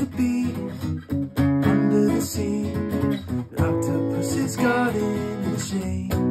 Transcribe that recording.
to be under the sea. Octopus's garden in the shade.